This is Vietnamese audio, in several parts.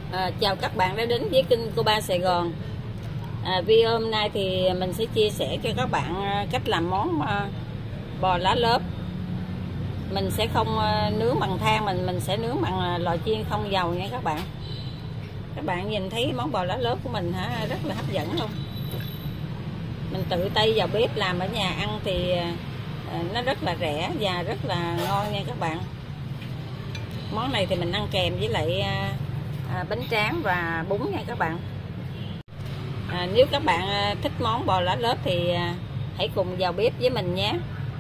Chào các bạn đã đến với kênh Cô Ba Sài Gòn. Video hôm nay thì mình sẽ chia sẻ cho các bạn cách làm món bò lá lốp. Mình sẽ không nướng bằng than, mình sẽ nướng bằng lò chiên không dầu nha các bạn. Các bạn nhìn thấy món bò lá lốp của mình rất là hấp dẫn luôn. Mình tự tay vào bếp làm ở nhà ăn thì nó rất là rẻ và rất là ngon nha các bạn. Món này thì mình ăn kèm với lại bánh tráng và bún nha các bạn. Nếu các bạn thích món bò lá lốp thì hãy cùng vào bếp với mình nhé.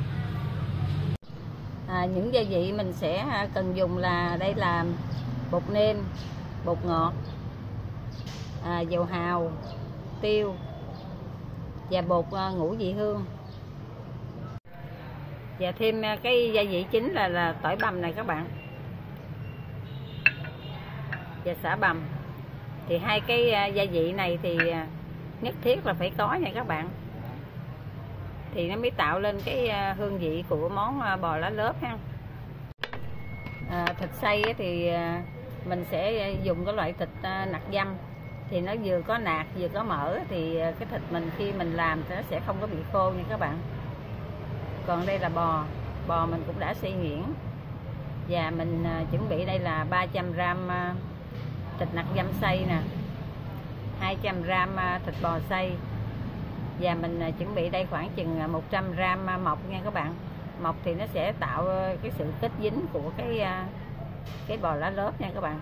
Những gia vị mình sẽ cần dùng là đây là bột nêm, bột ngọt, dầu hào, tiêu và bột ngũ vị hương, và thêm cái gia vị chính là tỏi bằm này các bạn, và sả bằm. Thì hai cái gia vị này thì nhất thiết là phải có nha các bạn, thì nó mới tạo lên cái hương vị của món bò lá lốp ha. Thịt xay thì mình sẽ dùng cái loại thịt nạc dăm, thì nó vừa có nạc vừa có mỡ, thì cái thịt mình khi mình làm thì nó sẽ không có bị khô nha các bạn. Còn đây là bò mình cũng đã xay nhuyễn, và mình chuẩn bị đây là 300g thịt nạc dăm xay nè, 200g thịt bò xay, và mình chuẩn bị đây khoảng chừng 100g mọc nha các bạn. Mọc thì nó sẽ tạo cái sự kết dính của cái bò lá lốp nha các bạn.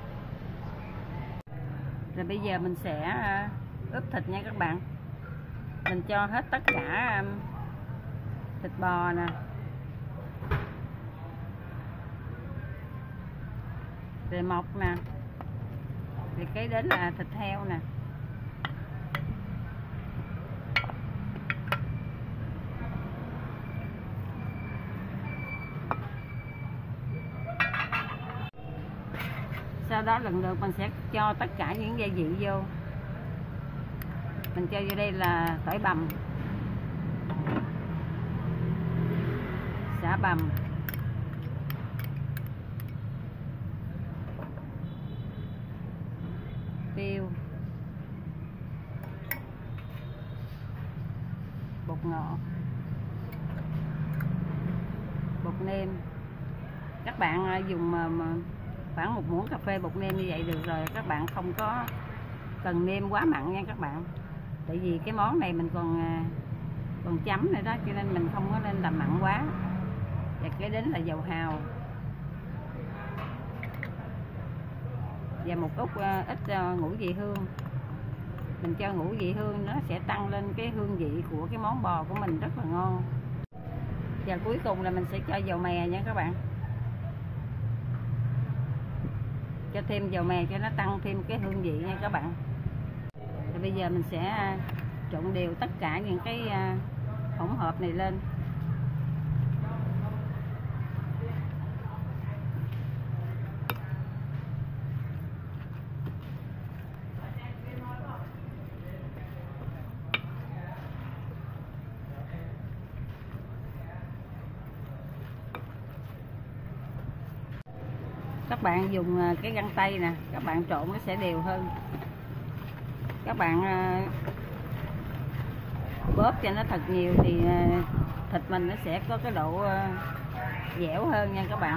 Rồi bây giờ mình sẽ ướp thịt nha các bạn. Mình cho hết tất cả thịt bò nè, rồi mọc nè, rồi kế đến là thịt heo nè. Sau đó lần lượt mình sẽ cho tất cả những gia vị vô. Mình cho vô đây là tỏi bằm, sả bằm, tiêu, bột ngọt, bột nêm. Các bạn dùng khoảng 1 muỗng cà phê bột nêm như vậy được rồi. Các bạn không có cần nêm quá mặn nha các bạn, tại vì cái món này mình còn chấm nữa đó, cho nên mình không có nên làm mặn quá. Và kế đến là dầu hào và một ít ngũ vị hương. Mình cho ngũ vị hương nó sẽ tăng lên cái hương vị của cái món bò của mình rất là ngon. Và cuối cùng là mình sẽ cho dầu mè nha các bạn. Cho thêm dầu mè cho nó tăng thêm cái hương vị nha các bạn. Thì bây giờ mình sẽ trộn đều tất cả những cái hỗn hợp này lên. Các bạn dùng cái găng tay nè, các bạn trộn nó sẽ đều hơn. Các bạn bóp cho nó thật nhiều thì thịt mình nó sẽ có cái độ dẻo hơn nha các bạn.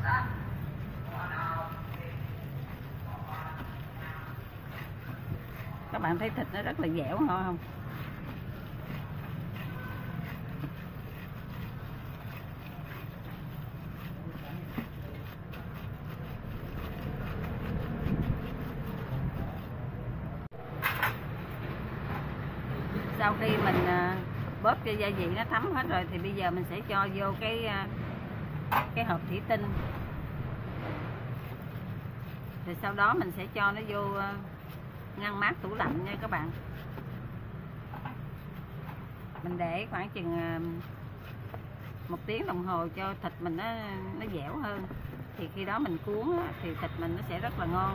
Các bạn thấy thịt nó rất là dẻo ngon không? Sau khi mình bóp cho gia vị nó thấm hết rồi thì bây giờ mình sẽ cho vô cái hộp thủy tinh. Rồi sau đó mình sẽ cho nó vô ngăn mát tủ lạnh nha các bạn. Mình để khoảng chừng 1 tiếng đồng hồ cho thịt mình nó dẻo hơn. Thì khi đó mình cuốn thì thịt mình nó sẽ rất là ngon.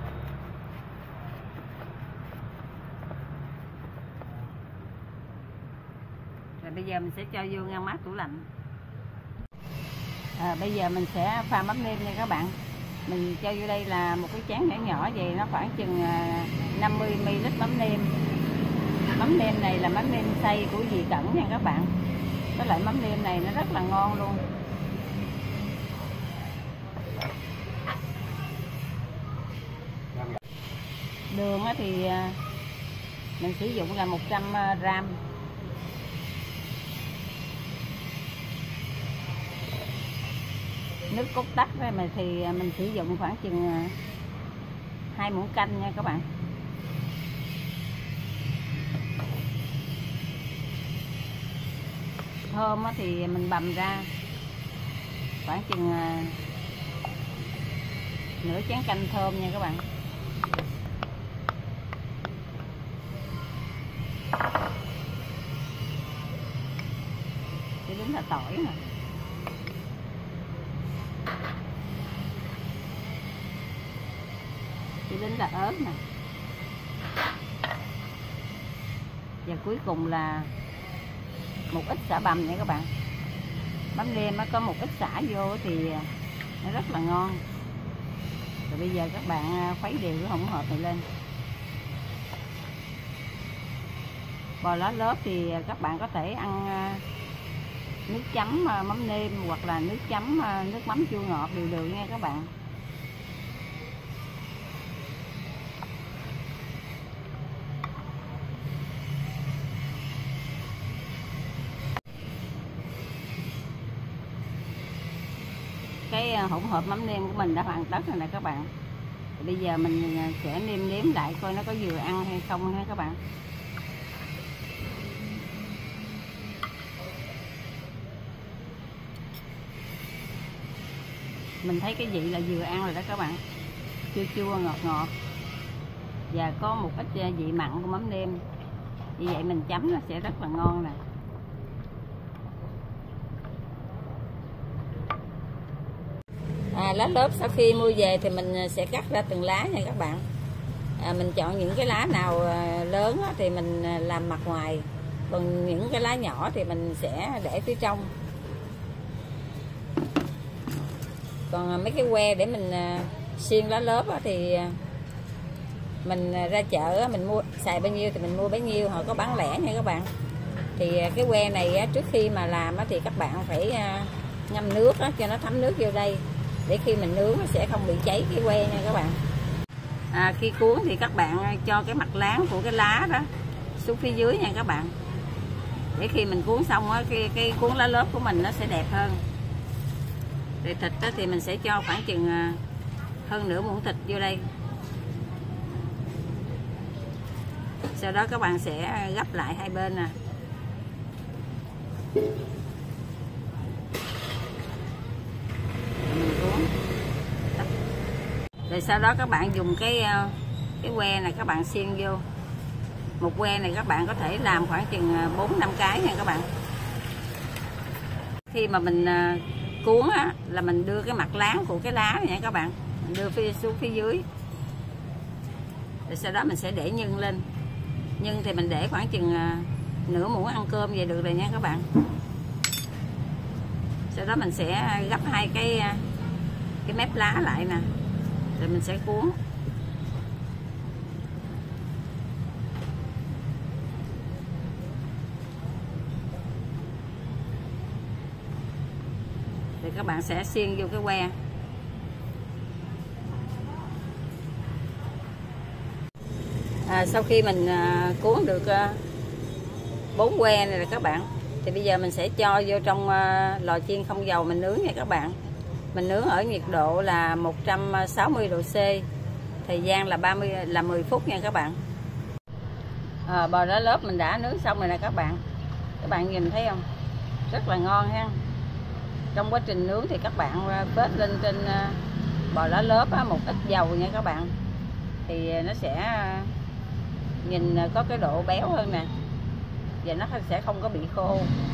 Rồi bây giờ mình sẽ cho vô ngăn mát tủ lạnh. Bây giờ mình sẽ pha mắm nêm nha các bạn. Mình cho vô đây là một cái chén nhỏ nhỏ vậy, nó khoảng chừng 50 ml mắm nêm. Mắm nêm này là mắm nêm xay của dì Cẩn nha các bạn. Cái loại mắm nêm này nó rất là ngon luôn. Đường thì mình sử dụng là 100g. Nước cốt tắc thì mình sử dụng khoảng chừng 2 muỗng canh nha các bạn. Thơm thì mình bằm ra khoảng chừng nửa chén canh thơm nha các bạn. Cái đúng là tỏi nè. Cái đến là ớt nè. Và cuối cùng là một ít sả bằm nha các bạn. Mắm nêm nó có một ít sả vô thì nó rất là ngon. Rồi bây giờ các bạn khuấy đều cái hỗn hợp này lên. Bò lá lốp thì các bạn có thể ăn nước chấm mắm nêm hoặc là nước chấm nước mắm chua ngọt đều được nha các bạn. Cái hỗn hợp mắm nêm của mình đã hoàn tất rồi nè các bạn. Bây giờ mình sẽ nêm nếm lại coi nó có vừa ăn hay không ha các bạn. Mình thấy cái vị là vừa ăn rồi đó các bạn. Chua chua ngọt ngọt. Và có một ít vị mặn của mắm nêm. Như vậy mình chấm nó sẽ rất là ngon nè. Lá lốp sau khi mua về thì mình sẽ cắt ra từng lá nha các bạn. Mình chọn những cái lá nào lớn thì mình làm mặt ngoài, còn những cái lá nhỏ thì mình sẽ để phía trong. Còn mấy cái que để mình xiên lá lốp thì mình ra chợ mình mua xài bao nhiêu thì mình mua bấy nhiêu, họ có bán lẻ nha các bạn. Thì cái que này trước khi mà làm thì các bạn phải ngâm nước cho nó thấm nước vô đây, để khi mình nướng nó sẽ không bị cháy cái que nha các bạn. Khi cuốn thì các bạn cho cái mặt láng của cái lá đó xuống phía dưới nha các bạn, để khi mình cuốn xong cái cuốn lá lốp của mình nó sẽ đẹp hơn. Rồi thịt thì mình sẽ cho khoảng chừng hơn nửa muỗng thịt vô đây. Sau đó các bạn sẽ gấp lại hai bên nè. Rồi sau đó các bạn dùng cái que này các bạn xiên vô. Một que này các bạn có thể làm khoảng chừng 4-5 cái nha các bạn. Khi mà mình cuốn là mình đưa cái mặt láng của cái lá này nha các bạn, mình đưa xuống phía dưới. Rồi sau đó mình sẽ để nhân lên. Nhân thì mình để khoảng chừng nửa muỗng ăn cơm vậy được rồi nha các bạn. Sau đó mình sẽ gấp hai cái mép lá lại nè, rồi mình sẽ cuốn. Rồi các bạn sẽ xiên vô cái que. Sau khi mình cuốn được 4 que này là các bạn, thì bây giờ mình sẽ cho vô trong lò chiên không dầu mình nướng nha các bạn. Mình nướng ở nhiệt độ là 160 độ C, thời gian là 10 phút nha các bạn. Bò lá lốp mình đã nướng xong rồi nè các bạn. Các bạn nhìn thấy không? Rất là ngon ha. Trong quá trình nướng thì các bạn phết lên trên bò lá lốp một ít dầu nha các bạn, thì nó sẽ nhìn có cái độ béo hơn nè, và nó sẽ không có bị khô.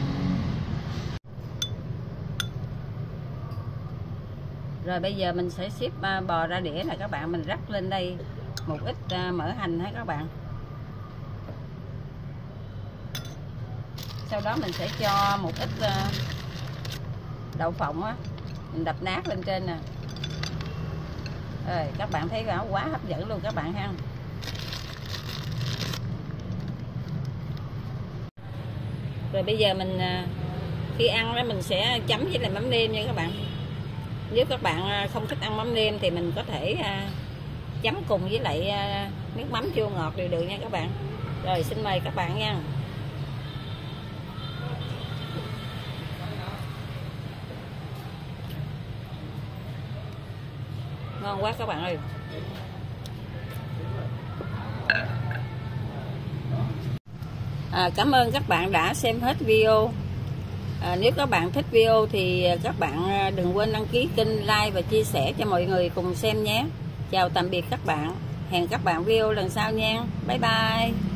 Rồi bây giờ mình sẽ xếp bò ra đĩa này các bạn, mình rắc lên đây một ít mỡ hành ha các bạn. Sau đó mình sẽ cho một ít đậu phộng mình đập nát lên trên nè. Rồi các bạn thấy quá hấp dẫn luôn các bạn ha. Rồi bây giờ mình khi ăn đó mình sẽ chấm với lại mắm nêm nha các bạn. Nếu các bạn không thích ăn mắm nêm thì mình có thể chấm cùng với lại nước mắm chua ngọt đều được nha các bạn. Rồi xin mời các bạn nha. Ngon quá các bạn ơi. Cảm ơn các bạn đã xem hết video. Nếu các bạn thích video thì các bạn đừng quên đăng ký kênh, like và chia sẻ cho mọi người cùng xem nhé. Chào tạm biệt các bạn. Hẹn các bạn video lần sau nha. Bye bye.